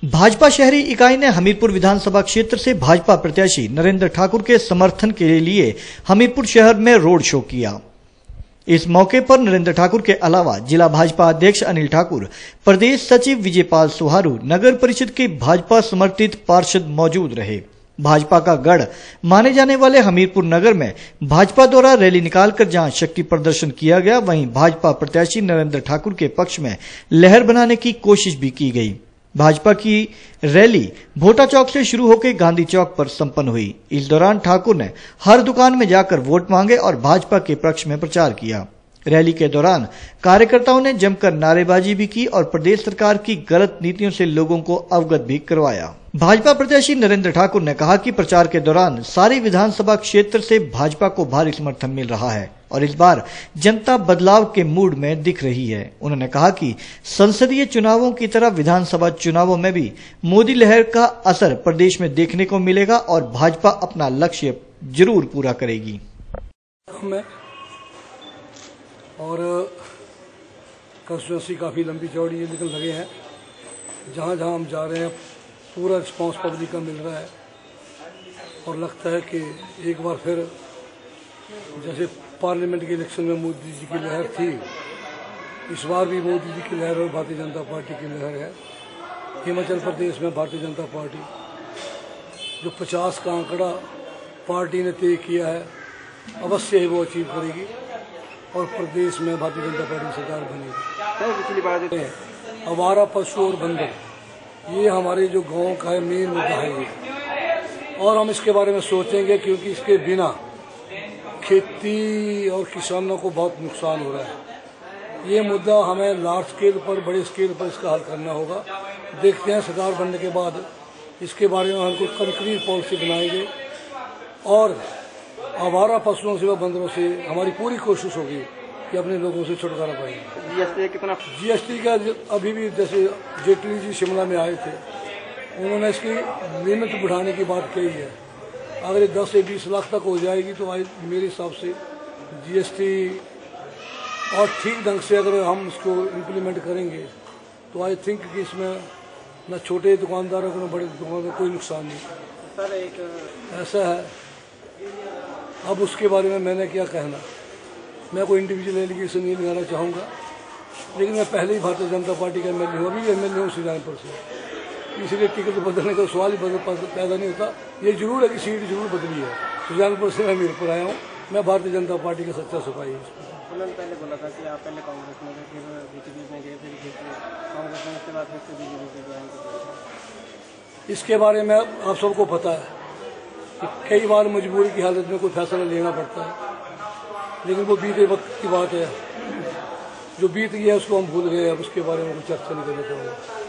भाजपा शहरी इकाई ने हमीरपुर विधानसभा क्षेत्र से भाजपा प्रत्याशी नरेंद्र ठाकुर के समर्थन के लिए हमीरपुर शहर में रोड शो किया। इस मौके पर नरेंद्र ठाकुर के अलावा जिला भाजपा अध्यक्ष अनिल ठाकुर, प्रदेश सचिव विजयपाल सुहारू, नगर परिषद के भाजपा समर्थित पार्षद मौजूद रहे। भाजपा का गढ़ माने जाने वाले हमीरपुर नगर में भाजपा द्वारा रैली निकालकर जहां शक्ति प्रदर्शन किया गया, वहीं भाजपा प्रत्याशी नरेंद्र ठाकुर के पक्ष में लहर बनाने की कोशिश भी की गई। भाजपा की रैली भोटा चौक से शुरू होकर गांधी चौक पर संपन्न हुई। इस दौरान ठाकुर ने हर दुकान में जाकर वोट मांगे और भाजपा के पक्ष में प्रचार किया। रैली के दौरान कार्यकर्ताओं ने जमकर नारेबाजी भी की और प्रदेश सरकार की गलत नीतियों से लोगों को अवगत भी करवाया। भाजपा प्रत्याशी नरेंद्र ठाकुर ने कहा कि प्रचार के दौरान सारी विधानसभा क्षेत्र से भाजपा को भारी समर्थन मिल रहा है और इस बार जनता बदलाव के मूड में दिख रही है। उन्होंने कहा कि संसदीय चुनावों की तरह विधानसभा चुनावों में भी मोदी लहर का असर प्रदेश में देखने को मिलेगा और भाजपा अपना लक्ष्य जरूर पूरा करेगी। और कंस्टिट्यूंसी काफ़ी लंबी चौड़ी है, लेकिन लगे हैं जहाँ जहाँ हम जा रहे हैं पूरा रिस्पांस पब्लिक का मिल रहा है और लगता है कि एक बार फिर जैसे पार्लियामेंट के इलेक्शन में मोदी जी की लहर थी, इस बार भी मोदी जी की लहर और भारतीय जनता पार्टी की लहर है। हिमाचल प्रदेश में भारतीय जनता पार्टी जो 50 का आंकड़ा पार्टी ने तय किया है, अवश्य ही वो अचीव करेगी और प्रदेश में भारतीय जनता पार्टी सरकार बनेगी। आवारा पशु और बंदर, ये हमारे जो गांव का है मेन मुद्दा है ये, और हम इसके बारे में सोचेंगे क्योंकि इसके बिना खेती और किसानों को बहुत नुकसान हो रहा है। ये मुद्दा हमें लार्ज स्केल पर, बड़े स्केल पर इसका हल करना होगा। देखते हैं सरकार बनने के बाद इसके बारे में हम कुछ कंक्रीट पॉलिसी बनाएंगे और आवारा पशुओं से व बंदरों से हमारी पूरी कोशिश होगी कि अपने लोगों से छुटकारा पाएंगे। जीएसटी का अभी भी जैसे जेटली जी शिमला में आए थे, उन्होंने इसकी लिमिट बढ़ाने की बात कही है। अगर 10 से 20 लाख तक हो जाएगी तो मेरे हिसाब से जीएसटी और ठीक ढंग से अगर हम इसको इम्प्लीमेंट करेंगे तो आई थिंक कि इसमें न छोटे दुकानदारों को न बड़े दुकानदारों को कोई नुकसान नहीं। सर एक ऐसा है, अब उसके बारे में मैंने क्या कहना, मैं कोई इंडिविजुअल एलिगेशन नहीं लगाना चाहूँगा, लेकिन मैं पहले ही भारतीय जनता पार्टी का एमएलए हूँ, अभी एमएलए हूँ सुजानपुर से, इसलिए टिकट बदलने का सवाल ही पैदा नहीं होता। ये जरूर है कि सीट जरूर बदली है, सुजानपुर से मैं हमीरपुर आया हूँ, मैं भारतीय जनता पार्टी का सच्चा सिपाही हूँ। उन्होंने पहले बोला था कि आप पहले कांग्रेस में गए, फिर बीजेपी में गए, फिर कांग्रेस में, उसके बाद फिर बीजेपी में गए। इसके बारे में आप सबको पता है कि कई बार मजबूरी की हालत में कोई फैसला लेना पड़ता है, लेकिन वो बीते वक्त की बात है, जो बीत गया उसको हम भूल गए, अब उसके बारे में कोई चर्चा नहीं करना चाहूँगा।